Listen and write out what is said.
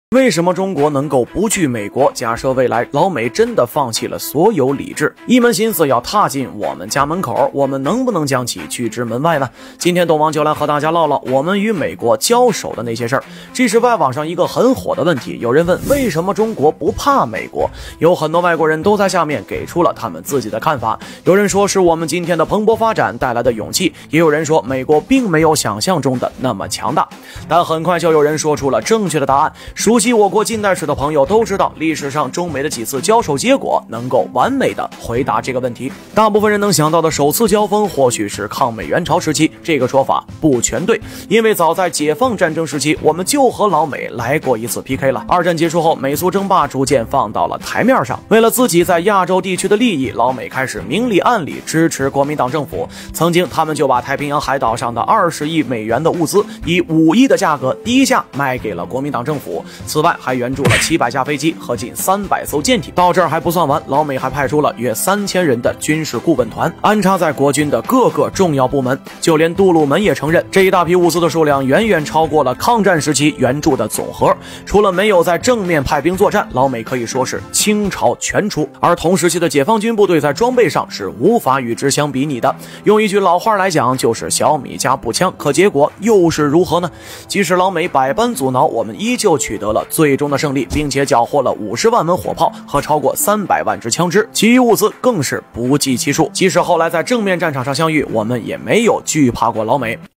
为什么中国能够不惧美国？假设未来老美真的放弃了所有理智，一门心思要踏进我们家门口，我们能不能将其拒之门外呢？今天东王就来和大家唠唠我们与美国交手的那些事儿。这是外网上一个很火的问题，有人问为什么中国不怕美国？有很多外国人都在下面给出了他们自己的看法。有人说是我们今天的蓬勃发展带来的勇气，也有人说美国并没有想象中的那么强大。但很快就有人说出了正确的答案。熟悉我国近代史的朋友都知道，历史上中美的几次交手结果能够完美的回答这个问题。大部分人能想到的首次交锋或许是抗美援朝时期，这个说法不全对，因为早在解放战争时期，我们就和老美来过一次 PK 了。二战结束后，美苏争霸逐渐放到了台面上，为了自己在亚洲地区的利益，老美开始明里暗里支持国民党政府。曾经他们就把太平洋海岛上的20亿美元的物资以5亿的价格低价卖给了国民党政府，此外还援助了700架飞机和近300艘舰艇。到这儿还不算完，老美还派出了约3000人的军事顾问团，安插在国军的各个重要部门。就连杜鲁门也承认，这一大批物资的数量远远超过了抗战时期援助的总和。除了没有在正面派兵作战，老美可以说是倾巢全出。而同时期的解放军部队在装备上是无法与之相比拟的。用一句老话来讲，就是小米加步枪。可结果又是如何呢？即使老美百般阻挠，我们依旧取得了最终的胜利，并且缴获了50万门火炮和超过300万支枪支，其余物资更是不计其数。即使后来在正面战场上相遇，我们也没有惧怕过老美。